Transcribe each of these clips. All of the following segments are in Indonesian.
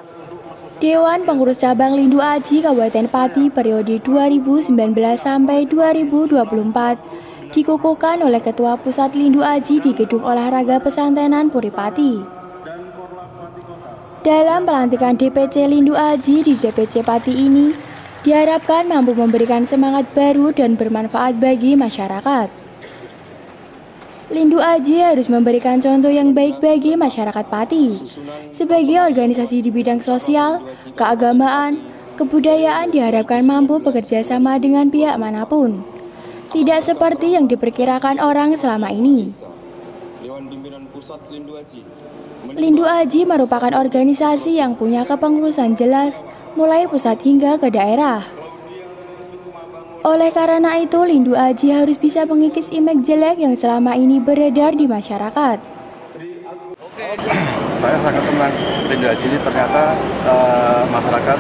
Dewan Pengurus Cabang Lindu Aji Kabupaten Pati periode 2019 sampai 2024 dikukuhkan oleh Ketua Pusat Lindu Aji di Gedung Olahraga Pesantrenan Puri Pati. Dalam pelantikan DPC Lindu Aji di DPC Pati ini, diharapkan mampu memberikan semangat baru dan bermanfaat bagi masyarakat. Lindu Aji harus memberikan contoh yang baik bagi masyarakat Pati. Sebagai organisasi di bidang sosial, keagamaan, kebudayaan diharapkan mampu bekerja sama dengan pihak manapun. Tidak seperti yang diperkirakan orang selama ini. Lindu Aji merupakan organisasi yang punya kepengurusan jelas, mulai pusat hingga ke daerah. Oleh karena itu, Lindu Aji harus bisa mengikis image jelek yang selama ini beredar di masyarakat. Saya sangat senang Lindu Aji ini ternyata masyarakat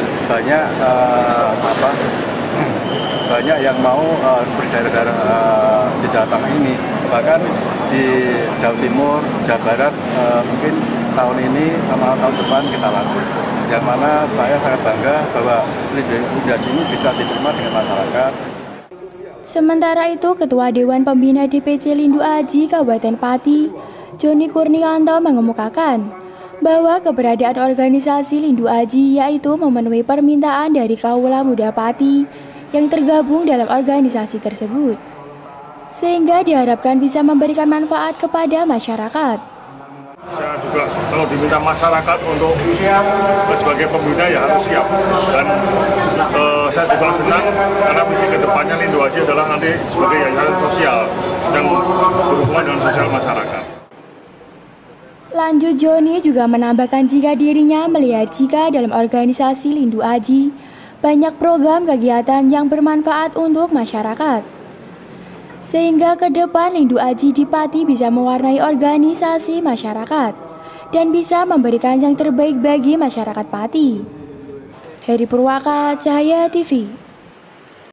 banyak yang mau seperti daerah-daerah di Jawa Tengah ini, bahkan di Jawa Timur, Jawa Barat mungkin tahun ini sama tahun depan kita lanjut. Yang mana saya sangat bangga bahwa Lindu Aji ini bisa diterima dengan masyarakat. Sementara itu, Ketua Dewan Pembina DPC Lindu Aji Kabupaten Pati, Joni Kurnianto mengemukakan bahwa keberadaan organisasi Lindu Aji yaitu memenuhi permintaan dari kaula muda Pati yang tergabung dalam organisasi tersebut, sehingga diharapkan bisa memberikan manfaat kepada masyarakat. Saya juga kalau diminta masyarakat untuk siap sebagai pembina ya harus siap, dan saya juga senang karena misi kedepannya Lindu Aji adalah nanti sebagai yayasan sosial yang berhubungan dengan sosial masyarakat. Lanjut, Joni juga menambahkan jika dirinya melihat jika dalam organisasi Lindu Aji banyak program kegiatan yang bermanfaat untuk masyarakat, sehingga ke depan Lindu Aji di Pati bisa mewarnai organisasi masyarakat dan bisa memberikan yang terbaik bagi masyarakat Pati. Heri Purwaka, Cahaya TV.